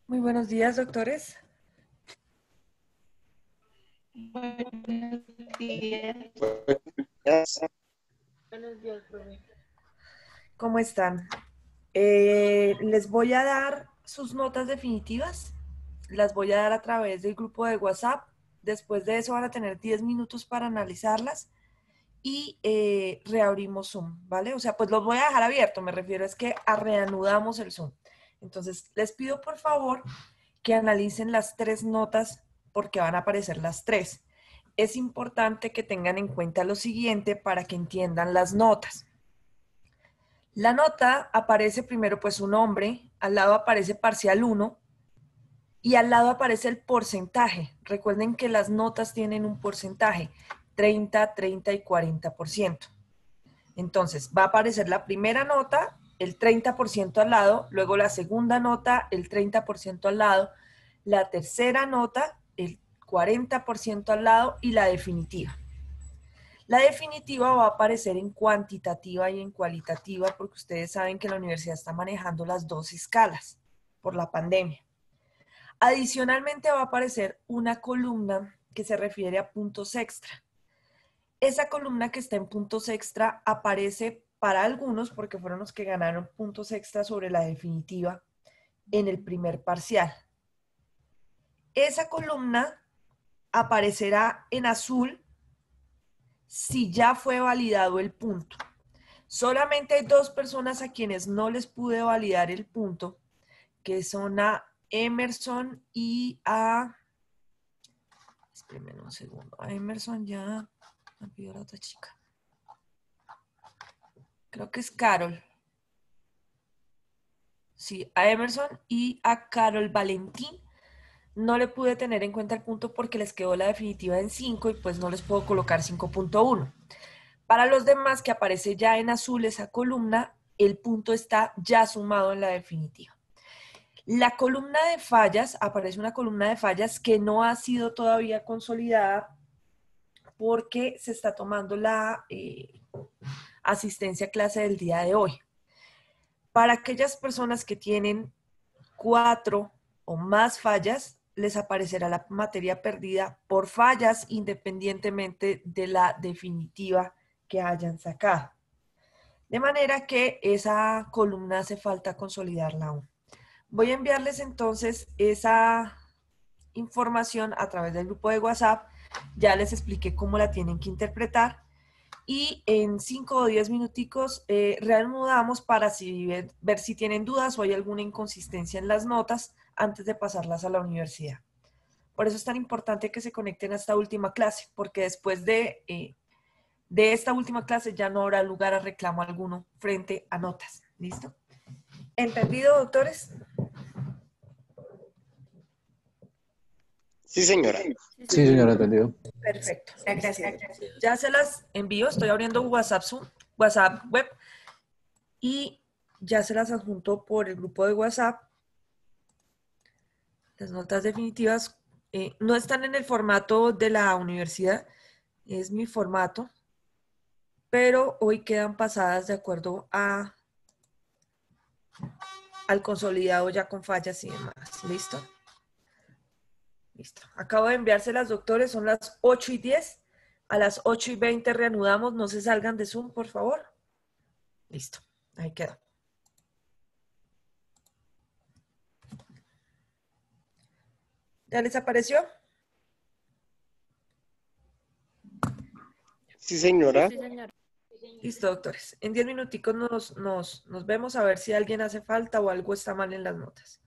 Muy buenos días, doctores. Buenos días. Buenos días, profe. ¿Cómo están? Les voy a dar sus notas definitivas. Las voy a dar a través del grupo de WhatsApp. Después de eso van a tener 10 minutos para analizarlas y reabrimos Zoom, ¿vale? O sea, pues los voy a dejar abierto. Me refiero es que reanudamos el Zoom. Entonces, les pido por favor que analicen las tres notas porque van a aparecer las tres. Es importante que tengan en cuenta lo siguiente para que entiendan las notas. La nota aparece primero pues un nombre, al lado aparece parcial uno y al lado aparece el porcentaje. Recuerden que las notas tienen un porcentaje, 30, 30 y 40%. Entonces va a aparecer la primera nota, el 30% al lado, luego la segunda nota, el 30% al lado, la tercera nota, el 40% al lado y la definitiva. La definitiva va a aparecer en cuantitativa y en cualitativa porque ustedes saben que la universidad está manejando las dos escalas por la pandemia. Adicionalmente va a aparecer una columna que se refiere a puntos extra. Esa columna que está en puntos extra aparece para algunos porque fueron los que ganaron puntos extra sobre la definitiva en el primer parcial. Esa columna aparecerá en azul si ya fue validado el punto. Solamente hay dos personas a quienes no les pude validar el punto, que son a Emerson y a... Espérenme un segundo. A Emerson ya... Me pidió la otra chica. Creo que es Carol. Sí, a Emerson y a Carol Valentín. No le pude tener en cuenta el punto porque les quedó la definitiva en 5 y pues no les puedo colocar 5.1. Para los demás que aparece ya en azul esa columna, el punto está ya sumado en la definitiva. La columna de fallas, aparece una columna de fallas que no ha sido todavía consolidada porque se está tomando la asistencia a clase del día de hoy. Para aquellas personas que tienen 4 o más fallas, les aparecerá la materia perdida por fallas independientemente de la definitiva que hayan sacado. De manera que esa columna hace falta consolidarla aún. Voy a enviarles entonces esa información a través del grupo de WhatsApp. Ya les expliqué cómo la tienen que interpretar. Y en 5 o 10 minuticos reanudamos para ver si tienen dudas o hay alguna inconsistencia en las notas antes de pasarlas a la universidad. Por eso es tan importante que se conecten a esta última clase, porque después de esta última clase ya no habrá lugar a reclamo alguno frente a notas. ¿Listo? ¿Entendido, doctores? Sí, señora. Sí, Sí, señora, señora. entendido. Perfecto. Gracias. Ya se las envío, estoy abriendo WhatsApp, WhatsApp web y ya se las adjunto por el grupo de WhatsApp. Las notas definitivas no están en el formato de la universidad, es mi formato, pero hoy quedan pasadas de acuerdo al consolidado ya con fallas y demás. ¿Listo? Listo. Acabo de enviárselas, doctores, son las 8:10. A las 8:20 reanudamos, no se salgan de Zoom, por favor. Listo, ahí queda. ¿Ya les apareció? Sí, señora. Sí, señora. Listo, doctores. En 10 minuticos nos vemos a ver si alguien hace falta o algo está mal en las notas.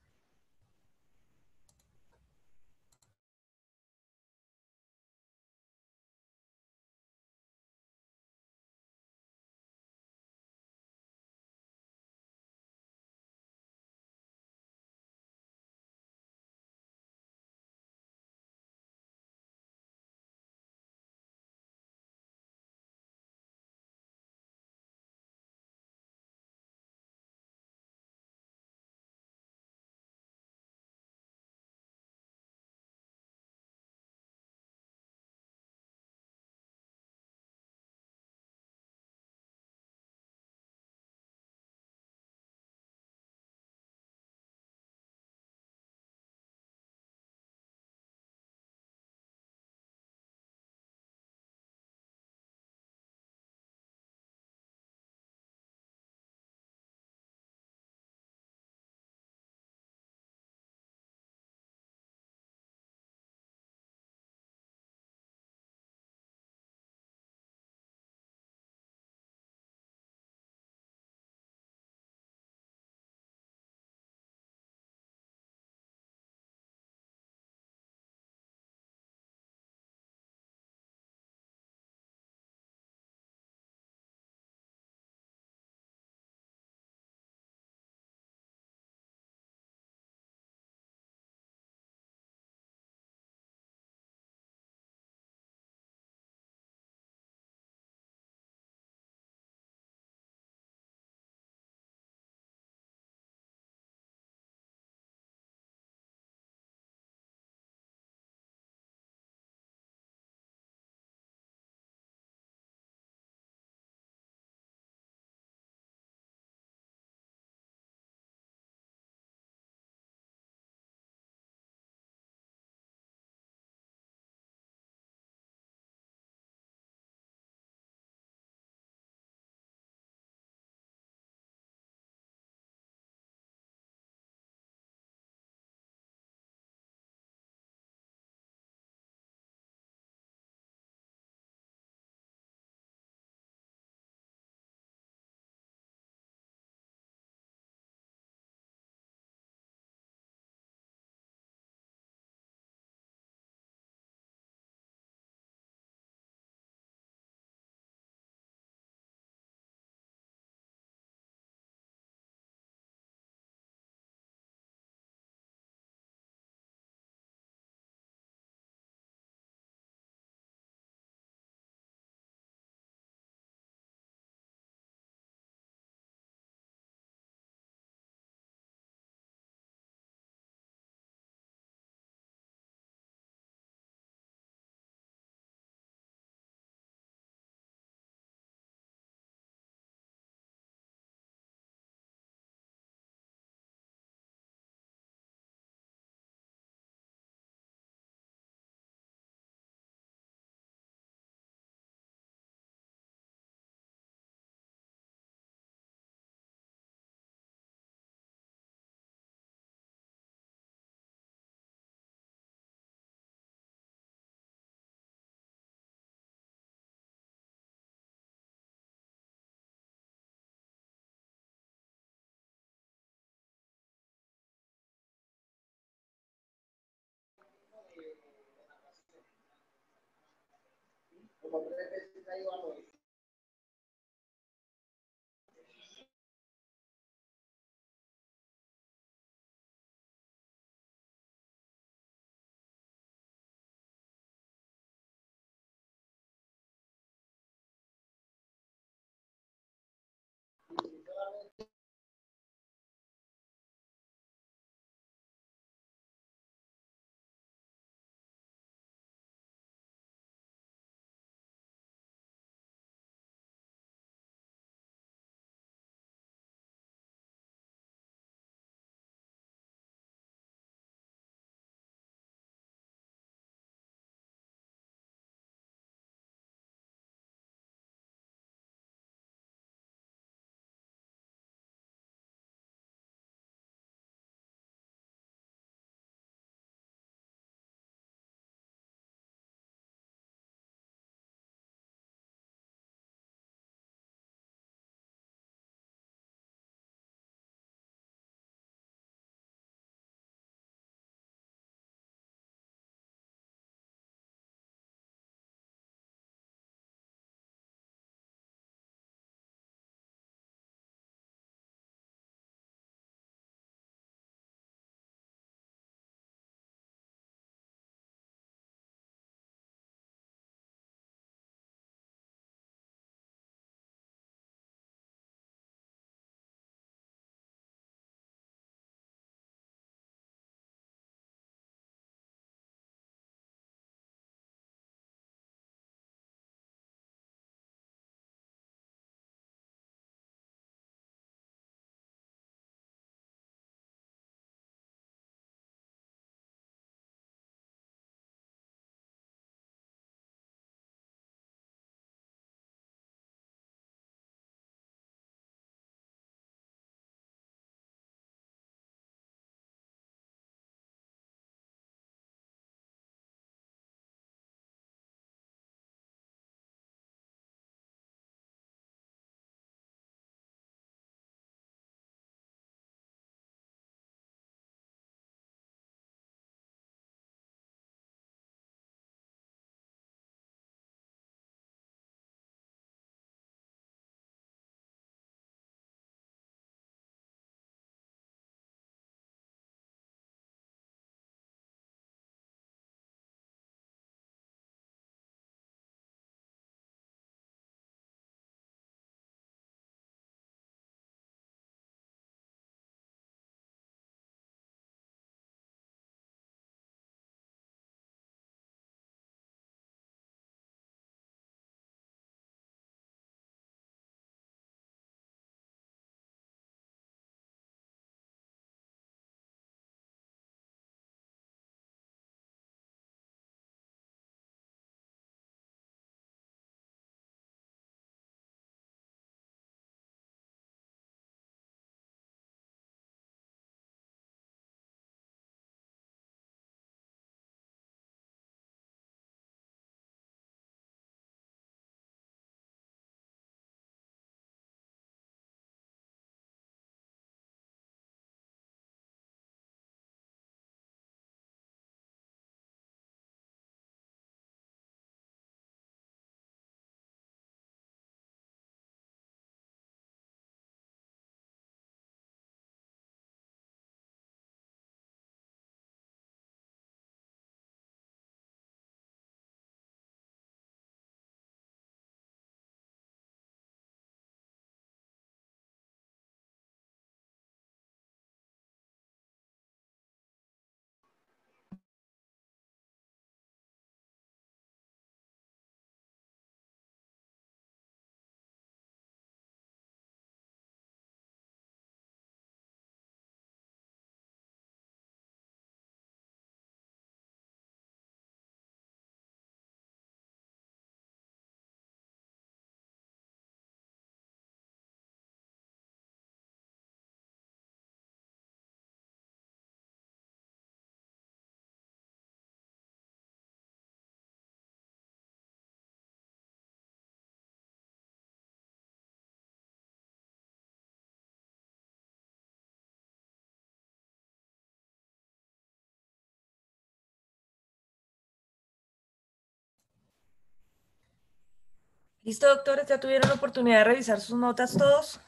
Listo, doctores, ya tuvieron la oportunidad de revisar sus notas todos.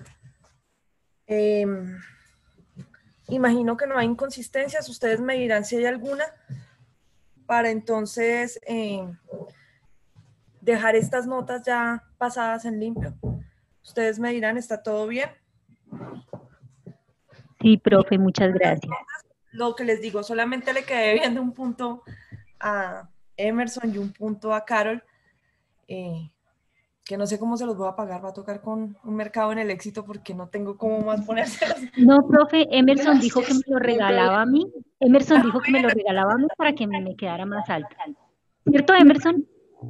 Imagino que no hay inconsistencias, ustedes me dirán si hay alguna para entonces dejar estas notas ya pasadas en limpio. Ustedes me dirán, ¿está todo bien? Sí, profe, muchas gracias. Lo que les digo, solamente le quedé viendo un punto a Emerson y un punto a Carol, que no sé cómo se los voy a pagar, va a tocar con un mercado en el éxito porque no tengo cómo más ponérselos. No, profe, Emerson dijo que me lo regalaba a mí. Emerson dijo que me lo regalaba a mí para que me quedara más alto. ¿Cierto, Emerson?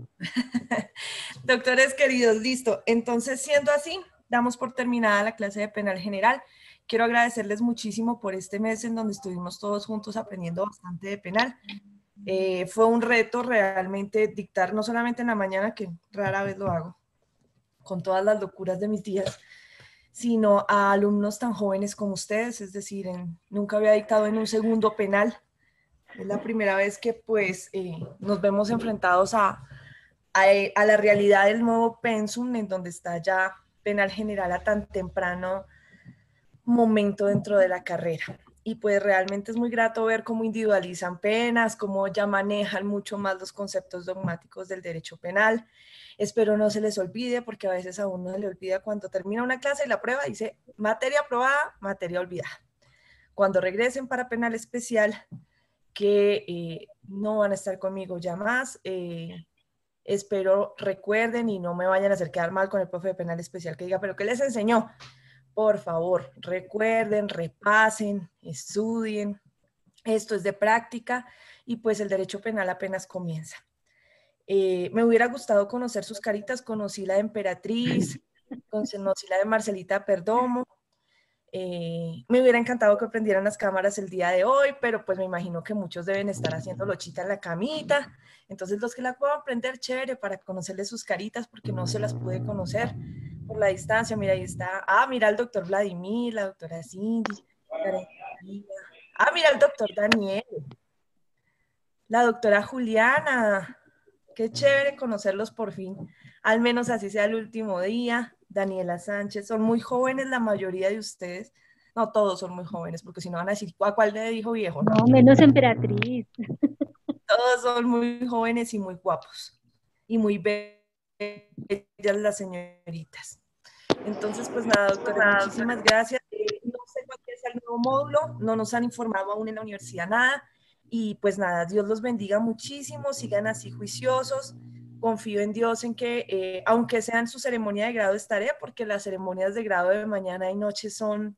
Doctores queridos, listo. Entonces, siendo así, damos por terminada la clase de penal general. Quiero agradecerles muchísimo por este mes en donde estuvimos todos juntos aprendiendo bastante de penal. Fue un reto realmente dictar, no solamente en la mañana, que rara vez lo hago, con todas las locuras de mis días, sino a alumnos tan jóvenes como ustedes, es decir, nunca había dictado en un segundo penal. Es la primera vez que pues nos vemos enfrentados a la realidad del nuevo pensum, en donde está ya penal general a tan temprano momento dentro de la carrera. Y pues realmente es muy grato ver cómo individualizan penas, cómo ya manejan mucho más los conceptos dogmáticos del derecho penal. Espero no se les olvide, porque a veces a uno se le olvida cuando termina una clase y la prueba dice materia aprobada, materia olvidada. Cuando regresen para penal especial, que no van a estar conmigo ya más, espero recuerden y no me vayan a hacer quedar mal con el profe de penal especial que diga, pero ¿qué les enseñó? Por favor, recuerden, repasen, estudien. Esto es de práctica y pues el derecho penal apenas comienza. Me hubiera gustado conocer sus caritas. Conocí la de Emperatriz, conocí la de Marcelita Perdomo. Me hubiera encantado que prendieran las cámaras el día de hoy, pero pues me imagino que muchos deben estar haciendo lochita en la camita. Entonces los que la puedan prender, chévere, para conocerles sus caritas, porque no se las pude conocer por la distancia. Mira, ahí está. Ah, mira el doctor Vladimir, la doctora Cindy. Ah, mira el doctor Daniel. La doctora Juliana. Qué chévere conocerlos por fin. Al menos así sea el último día. Daniela Sánchez. Son muy jóvenes la mayoría de ustedes. No, todos son muy jóvenes, porque si no van a decir, ¿a cuál le dijo viejo? No, menos Emperatriz. Todos son muy jóvenes y muy guapos. Y muy bellas las señoritas. Entonces, pues nada, doctores, muchísimas gracias. No sé cuál es el nuevo módulo, no nos han informado aún en la universidad nada. Y pues nada, Dios los bendiga muchísimo, sigan así juiciosos. Confío en Dios en que, aunque sean su ceremonia de grado, estaré, porque las ceremonias de grado de mañana y noche son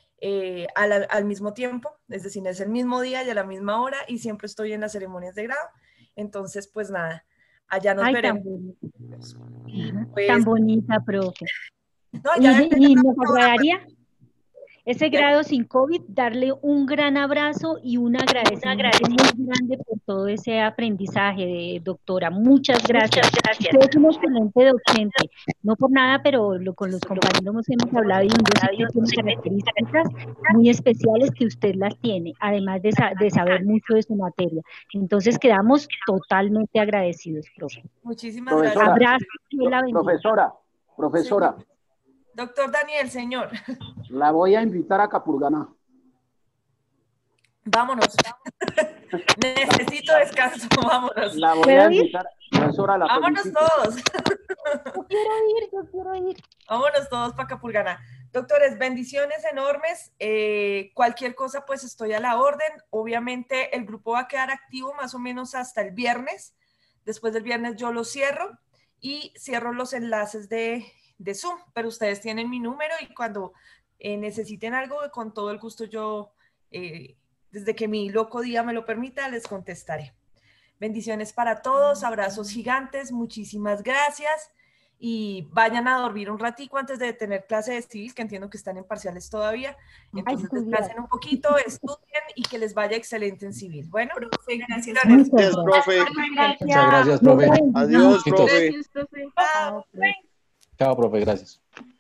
al mismo tiempo, es decir, es el mismo día y a la misma hora, y siempre estoy en las ceremonias de grado. Entonces, pues nada, allá nos veremos. Tan bonita, profe. No, ya, y nos agradaría ese grado sin COVID, darle un gran abrazo y un agradecimiento muy grande por todo ese aprendizaje, doctora. Muchas gracias. Usted es un excelente docente. No por nada, pero con los compañeros hemos hablado y yo sé que tiene características muy especiales que usted las tiene, además de saber mucho de su materia. Entonces quedamos totalmente agradecidos, profe. Muchísimas gracias. Abrazo, Dios la bendiga. Profesora. Señor. Doctor Daniel, señor. La voy a invitar a Capurganá. Vámonos. Necesito descanso, vámonos. La voy a invitar, profesora. Vámonos todos. Yo quiero ir. Vámonos todos para Capurganá. Doctores, bendiciones enormes. Cualquier cosa, pues estoy a la orden. Obviamente el grupo va a quedar activo más o menos hasta el viernes. Después del viernes yo lo cierro y cierro los enlaces de Zoom, pero ustedes tienen mi número y cuando necesiten algo, con todo el gusto yo, desde que mi loco día me lo permita, les contestaré. Bendiciones para todos, abrazos gigantes, muchísimas gracias y vayan a dormir un ratico antes de tener clase de civil, que entiendo que están en parciales todavía. Entonces descansen un poquito, estudien y que les vaya excelente en civil. Bueno, profe, gracias. Gracias, profe. Muchas gracias, profe. Adiós, Besitos. profe. Gracias, profe. Chao. Chao, profe, gracias.